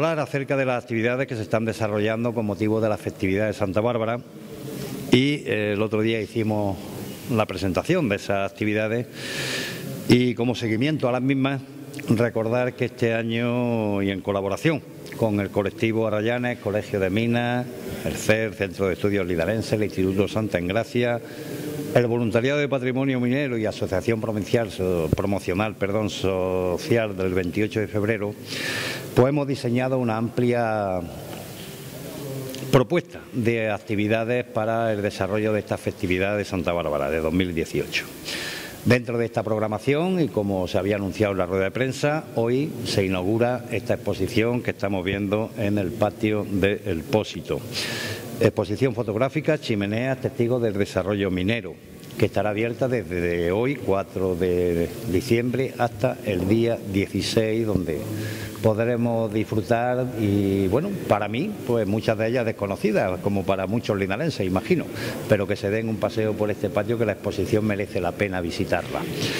hablar acerca de las actividades que se están desarrollando con motivo de la festividad de Santa Bárbara y el otro día hicimos la presentación de esas actividades y como seguimiento a las mismas recordar que este año y en colaboración con el colectivo Arrayanes, Colegio de Minas, el CER, Centro de Estudios Linarenses, el Instituto Santa Engracia, el Voluntariado de Patrimonio Minero y Asociación Promocional Social del 28 de febrero, pues hemos diseñado una amplia propuesta de actividades para el desarrollo de esta festividad de Santa Bárbara de 2018. Dentro de esta programación, y como se había anunciado en la rueda de prensa, hoy se inaugura esta exposición que estamos viendo en el patio del Pósito. Exposición fotográfica, chimeneas, testigos del desarrollo minero, que estará abierta desde hoy, 4 de diciembre, hasta el día 16, donde podremos disfrutar y, bueno, para mí, pues muchas de ellas desconocidas, como para muchos linarenses, imagino, pero que se den un paseo por este patio, que la exposición merece la pena visitarla.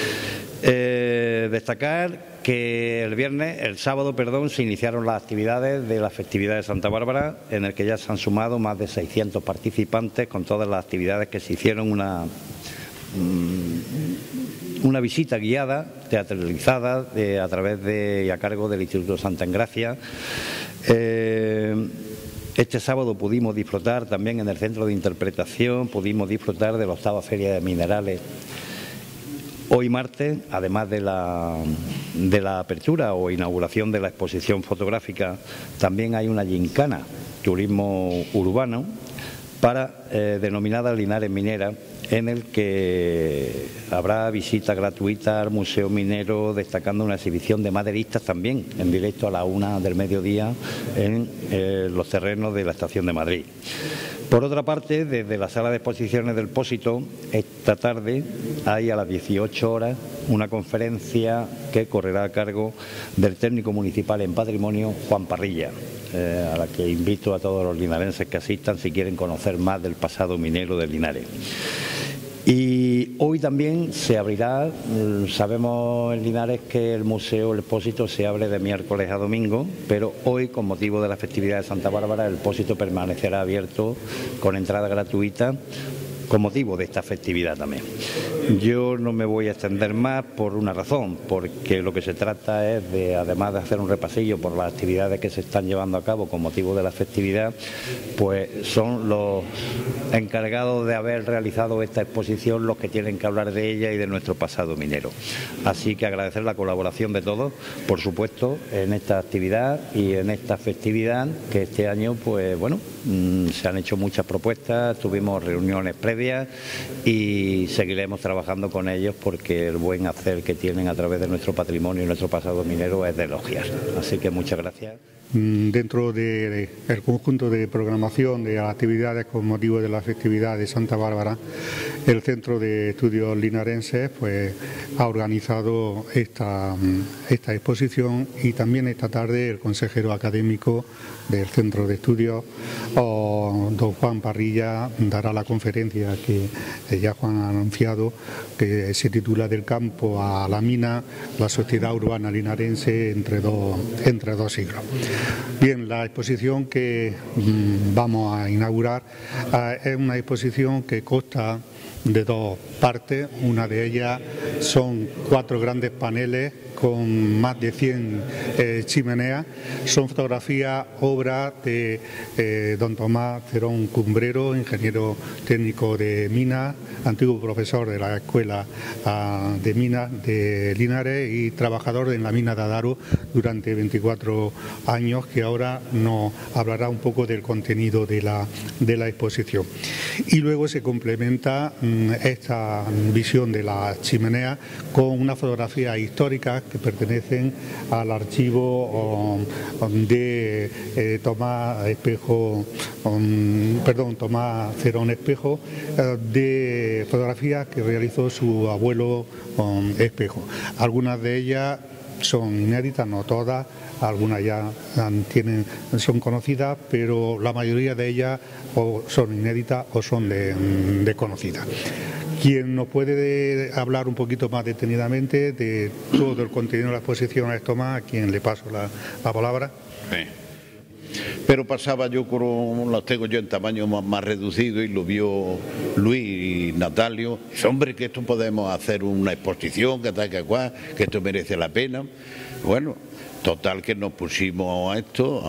Destacar que el sábado, se iniciaron las actividades de la festividad de Santa Bárbara, en el que ya se han sumado más de 600 participantes con todas las actividades que se hicieron, una visita guiada, teatralizada, a través y a cargo del Instituto Santa Engracia. Este sábado pudimos disfrutar también en el centro de interpretación, pudimos disfrutar de la 8ª Feria de Minerales. Hoy martes, además de la apertura o inauguración de la exposición fotográfica, también hay una gincana, turismo urbano, denominada Linares Minera, en el que habrá visita gratuita al Museo Minero, destacando una exhibición de maderistas también, en directo a la 1 del mediodía en los terrenos de la Estación de Madrid. Por otra parte, desde la sala de exposiciones del Pósito, esta tarde hay a las 18 horas una conferencia que correrá a cargo del técnico municipal en patrimonio, Juan Parrilla, a la que invito a todos los linarenses que asistan si quieren conocer más del pasado minero de Linares. Y hoy también se abrirá, sabemos en Linares que el Museo El Pósito se abre de miércoles a domingo, pero hoy, con motivo de la festividad de Santa Bárbara, el Pósito permanecerá abierto con entrada gratuita, con motivo de esta festividad también. Yo no me voy a extender más por una razón, porque lo que se trata es de, además de hacer un repasillo por las actividades que se están llevando a cabo con motivo de la festividad, pues son los encargados de haber realizado esta exposición los que tienen que hablar de ella y de nuestro pasado minero. Así que agradecer la colaboración de todos, por supuesto, en esta actividad y en esta festividad, que este año, pues bueno, se han hecho muchas propuestas, tuvimos reuniones previas y seguiremos trabajando con ellos, porque el buen hacer que tienen a través de nuestro patrimonio y nuestro pasado minero es de elogiar. Así que muchas gracias. Dentro del conjunto de programación de actividades con motivo de la festividad de Santa Bárbara, el Centro de Estudios Linarenses pues ha organizado esta exposición, y también esta tarde el consejero académico del Centro de Estudios, don Juan Parrilla, dará la conferencia que ya Juan ha anunciado, que se titula Del campo a la mina, la sociedad urbana linarense entre dos siglos. Bien, la exposición que vamos a inaugurar es una exposición que consta de dos partes. Una de ellas son 4 grandes paneles con más de 100 chimeneas. Son fotografías, obras de don Tomás Cerón Cumbrero, ingeniero técnico de minas, antiguo profesor de la Escuela de Minas de Linares y trabajador en la mina de Adaro durante 24 años, que ahora nos hablará un poco del contenido de la exposición. Y luego se complementa esta visión de la chimenea con una fotografía histórica que pertenecen al archivo de Tomás Cerón Espejo, de fotografías que realizó su abuelo Espejo. Algunas de ellas son inéditas, no todas, algunas ya son conocidas, pero la mayoría de ellas o son inéditas o son desconocidas. Quien nos puede hablar un poquito más detenidamente de todo el contenido de la exposición es Tomás, a quien le paso la palabra. Sí. Pero pasaba yo con los tengo yo en tamaño más reducido y lo vio Luis y Natalio. Dice, hombre, que esto podemos hacer una exposición, que tal, que cual, que esto merece la pena. Bueno, total que nos pusimos a esto,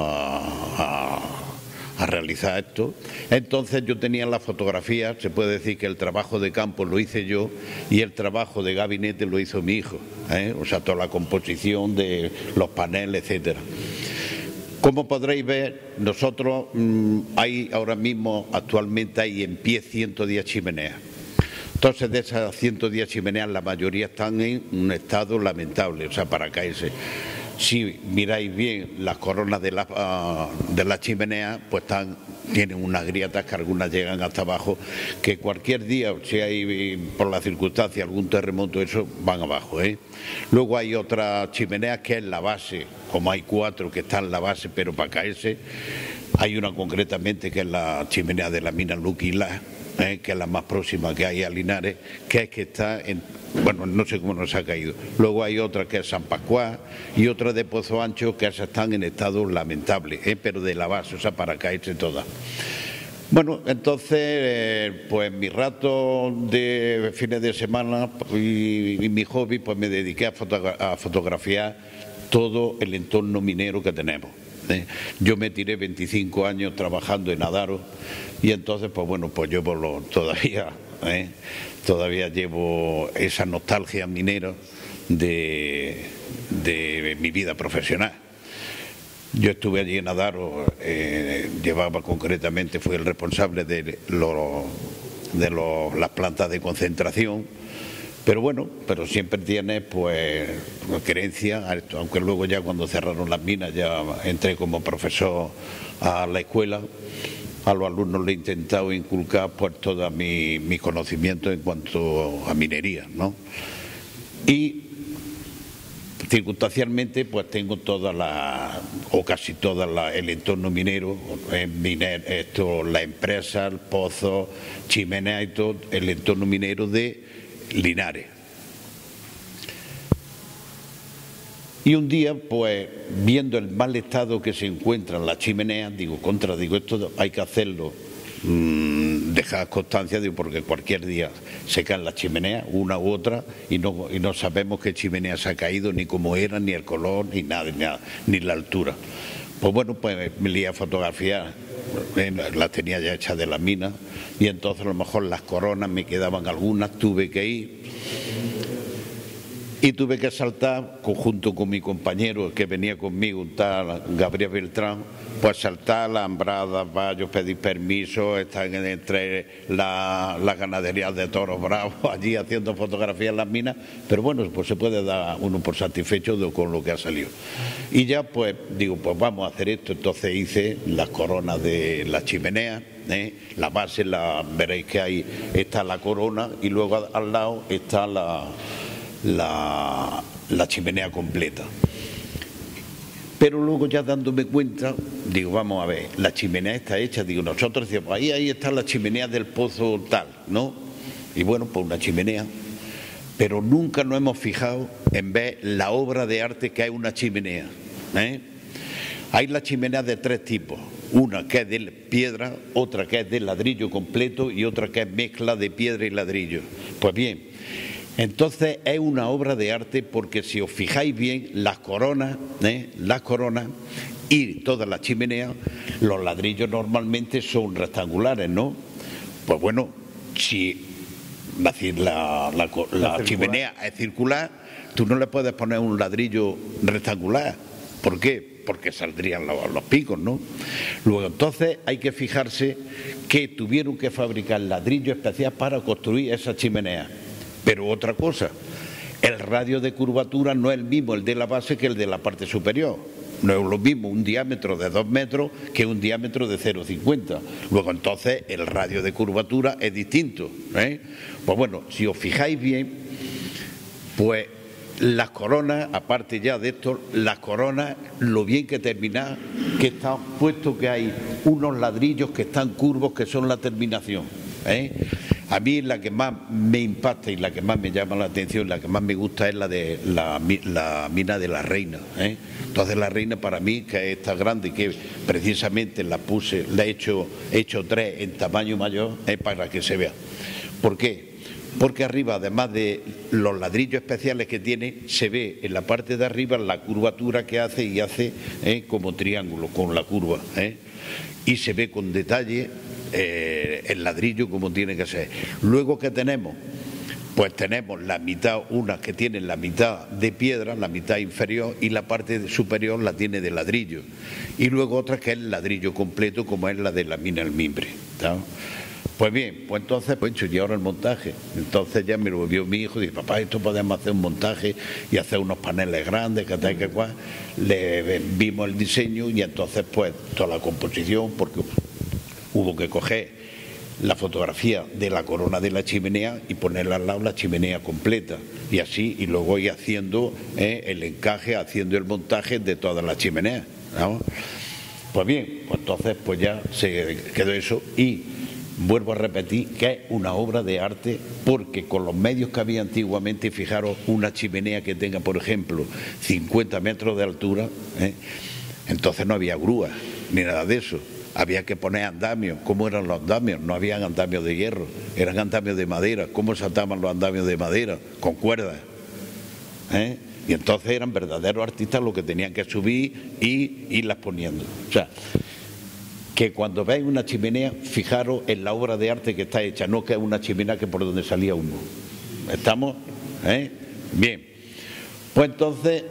a realizar esto. Entonces yo tenía las fotografías, se puede decir que el trabajo de campo lo hice yo y el trabajo de gabinete lo hizo mi hijo, o sea, toda la composición de los paneles, etcétera. Como podréis ver, nosotros hay ahora mismo, actualmente hay en pie 110 chimeneas. Entonces, de esas 110 chimeneas, la mayoría están en un estado lamentable, o sea, para caerse. Si miráis bien las coronas de la chimenea, pues tienen unas grietas que algunas llegan hasta abajo, que cualquier día, si hay por la circunstancia algún terremoto, eso van abajo, Luego hay otra chimenea que es la base, como hay 4 que están en la base, pero para caerse. Hay una concretamente que es la chimenea de la mina Luquilá, que es la más próxima que hay a Linares, que es que está en... Bueno, no sé cómo nos ha caído. Luego hay otra que es San Pascual y otra de Pozo Ancho, que esas están en estado lamentable, pero de la base, o sea, para caerse todas. Bueno, entonces, pues mi rato de fines de semana y mi hobby, pues me dediqué a fotografiar todo el entorno minero que tenemos. Yo me tiré 25 años trabajando en Adaro y entonces, pues bueno, pues llevo todavía llevo esa nostalgia minera de mi vida profesional. Yo estuve allí en Adaro, fui el responsable de las plantas de concentración, pero bueno, siempre tiene pues creencia, aunque luego ya cuando cerraron las minas ya entré como profesor a la escuela. A los alumnos le he intentado inculcar pues todo mi conocimiento en cuanto a minería, ¿no? Y circunstancialmente pues tengo casi toda el entorno minero, la empresa, el pozo, chimenea y todo el entorno minero de Linares. Y un día, pues, viendo el mal estado que se encuentran las chimeneas, digo, esto hay que hacerlo, dejar constancia, porque cualquier día se caen las chimeneas, una u otra, y no sabemos qué chimenea se ha caído, ni cómo era, ni el color, ni nada, ni la altura. Pues bueno, pues me lié a fotografiar, las tenía ya hechas de la mina, y entonces a lo mejor las coronas me quedaban algunas, tuve que ir. Y tuve que saltar, junto con mi compañero que venía conmigo, un tal Gabriel Beltrán, pues saltar alambradas, vallos, pedir permiso, estar entre las ganaderías de toros bravos, allí haciendo fotografías en las minas, pero bueno, pues se puede dar uno por satisfecho con lo que ha salido. Y ya pues digo, pues vamos a hacer esto, entonces hice las coronas de las chimeneas, la base, veréis que ahí está la corona y luego al lado está la chimenea completa. Pero luego ya dándome cuenta, digo, vamos a ver, la chimenea está hecha, digo, nosotros decíamos, ahí está la chimenea del pozo tal, ¿no? Y bueno, pues una chimenea, pero nunca nos hemos fijado en ver la obra de arte que hay una chimenea, Hay las chimeneas de 3 tipos, una que es de piedra, otra que es de ladrillo completo y otra que es mezcla de piedra y ladrillo. Pues bien, entonces es una obra de arte porque si os fijáis bien, las coronas y todas las chimeneas, los ladrillos normalmente son rectangulares, ¿no? Pues bueno, si la chimenea es circular, tú no le puedes poner un ladrillo rectangular. ¿Por qué? Porque saldrían los picos, ¿no? Luego entonces hay que fijarse que tuvieron que fabricar ladrillo especial para construir esa chimenea. Pero otra cosa, el radio de curvatura no es el mismo el de la base que el de la parte superior. No es lo mismo un diámetro de 2 metros que un diámetro de 0,50. Luego entonces el radio de curvatura es distinto, Pues bueno, si os fijáis bien, pues las coronas, aparte ya de esto, las coronas, lo bien que terminan, que está puesto que hay unos ladrillos que están curvos, que son la terminación. A mí la que más me impacta y la que más me llama la atención, la que más me gusta es la de la mina de la Reina. Entonces la Reina para mí, que es tan grande, que precisamente la he hecho 3 en tamaño mayor, es para que se vea. ¿Por qué? Porque arriba, además de los ladrillos especiales que tiene, se ve en la parte de arriba la curvatura que hace y hace como triángulo con la curva. Y se ve con detalle el ladrillo como tiene que ser. Luego, ¿qué tenemos? Pues tenemos la mitad, unas que tienen la mitad de piedra, la mitad inferior, y la parte superior la tiene de ladrillo. Y luego otra que es el ladrillo completo, como es la de la mina del Mimbre, ¿sabes? Pues bien, pues entonces, y ahora el montaje. Entonces ya me lo vio mi hijo y dice, papá, esto podemos hacer un montaje y hacer unos paneles grandes, que tal, que cual. Le vimos el diseño y entonces pues toda la composición, porque hubo que coger la fotografía de la corona de la chimenea y ponerla al lado la chimenea completa. Y así, y luego ir haciendo el encaje, haciendo el montaje de todas las chimeneas, ¿no? Pues bien, pues entonces pues ya se quedó eso y vuelvo a repetir que es una obra de arte porque con los medios que había antiguamente, fijaros, una chimenea que tenga, por ejemplo, 50 metros de altura, entonces no había grúas ni nada de eso. Había que poner andamios. ¿Cómo eran los andamios? No habían andamios de hierro, eran andamios de madera. ¿Cómo se ataban los andamios de madera? Con cuerdas. Y entonces eran verdaderos artistas los que tenían que subir y irlas poniendo. O sea, que cuando veis una chimenea, fijaros en la obra de arte que está hecha, no que es una chimenea que por donde salía humo. ¿Estamos? Bien. Pues entonces,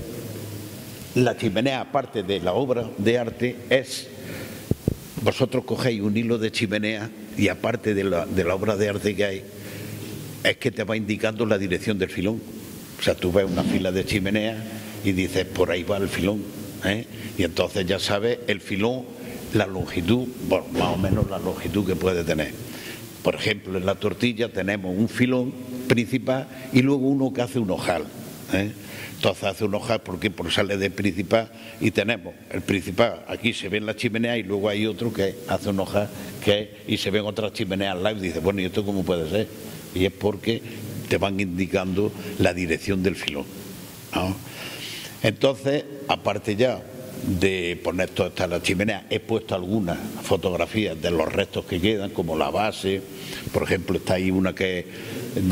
la chimenea, aparte de la obra de arte, es... Vosotros cogéis un hilo de chimenea y aparte de la obra de arte que hay, es que te va indicando la dirección del filón. O sea, tú ves una fila de chimenea y dices, por ahí va el filón. Y entonces ya sabes el filón, la longitud, bueno, más o menos la longitud que puede tener. Por ejemplo, en la tortilla tenemos un filón principal y luego uno que hace un ojal. Entonces hace un ojal porque sale del principal y tenemos el principal, aquí se ve en la chimenea y luego hay otro que hace un ojal y se ven otras chimeneas al lado y dice, bueno, ¿y esto cómo puede ser? Y es porque te van indicando la dirección del filón, ¿no? Entonces, aparte ya de poner toda esta la chimenea, he puesto algunas fotografías de los restos que quedan, como la base, por ejemplo, está ahí una que es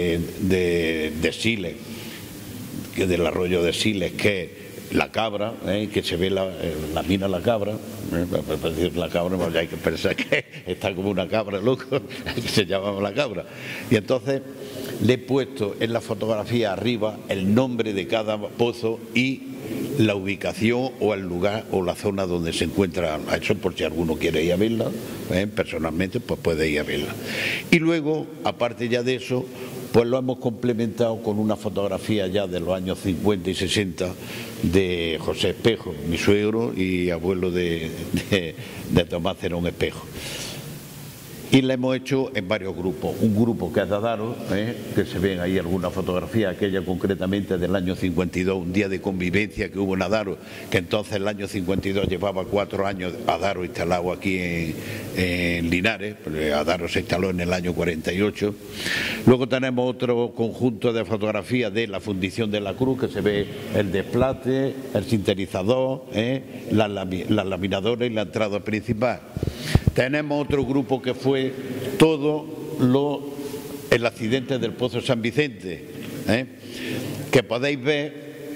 de Siles, que es del arroyo de Siles, que es la cabra, que se ve la mina La Cabra, para decir la cabra, pues ya hay que pensar que está como una cabra, loco, que se llamaba La Cabra. Y entonces le he puesto en la fotografía arriba el nombre de cada pozo y la ubicación o el lugar o la zona donde se encuentra eso, por si alguno quiere ir a verla, personalmente pues puede ir a verla. Y luego, aparte ya de eso, pues lo hemos complementado con una fotografía ya de los años 50 y 60 de José Espejo, mi suegro y abuelo de Tomás Cerón Espejo. Y la hemos hecho en varios grupos. Un grupo que es de Adaro, que se ven ahí algunas fotografías, aquella concretamente del año 52, un día de convivencia que hubo en Adaro, que entonces el año 52 llevaba 4 años Adaro instalado aquí en Linares, Adaro se instaló en el año 48. Luego tenemos otro conjunto de fotografías de la fundición de la Cruz, que se ve el desplate, el sinterizador, la laminadora y la entrada principal. Tenemos otro grupo que fue todo el accidente del Pozo San Vicente, que podéis ver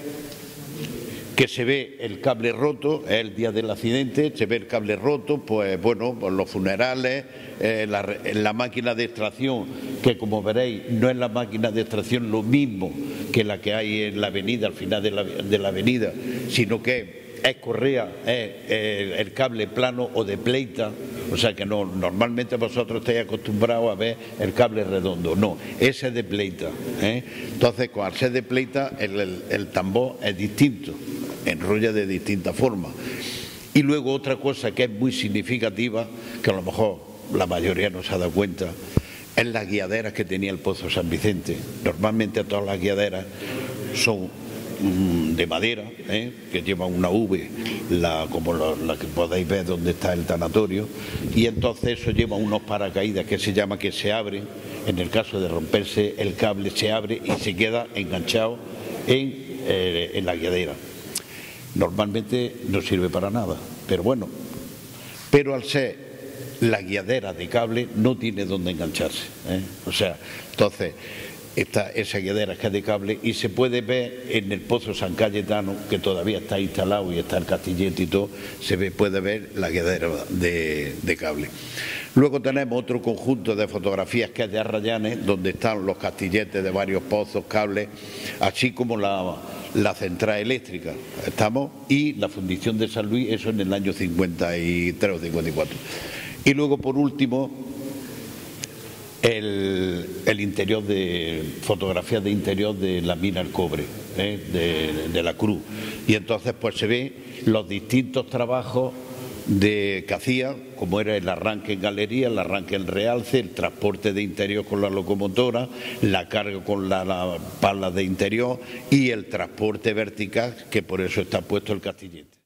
que se ve el cable roto, es el día del accidente, se ve el cable roto, pues bueno, pues los funerales, la máquina de extracción, que como veréis no es la máquina de extracción lo mismo que la que hay en la avenida, al final de la avenida, sino que es correa, es el cable plano o de pleita, o sea que no, normalmente vosotros estáis acostumbrados a ver el cable redondo, no, ese es de pleita, Entonces, al ser de pleita, el tambor es distinto, enrolla de distinta forma. Y luego otra cosa que es muy significativa, que a lo mejor la mayoría no se ha dado cuenta, es las guiaderas que tenía el Pozo San Vicente. Normalmente todas las guiaderas son de madera, que lleva una V, como la que podéis ver donde está el tanatorio, y entonces eso lleva unos paracaídas que se llama que se abren, en el caso de romperse el cable se abre y se queda enganchado en la guiadera. Normalmente no sirve para nada, pero bueno, pero al ser la guiadera de cable no tiene dónde engancharse, o sea, entonces esa guiadera que es de cable y se puede ver en el Pozo San Cayetano, que todavía está instalado y está el castillete y todo, puede ver la guiadera de cable. Luego tenemos otro conjunto de fotografías que es de Arrayanes, donde están los castilletes de varios pozos, cables, así como la central eléctrica, y la fundición de San Luis, eso en el año 53 o 54. Y luego, por último, el interior fotografías de interior de la mina El Cobre, de la Cruz. Y entonces pues se ve los distintos trabajos que hacía, como era el arranque en galería, el arranque en realce, el transporte de interior con la locomotora, la carga con la pala de interior y el transporte vertical, que por eso está puesto el castillete.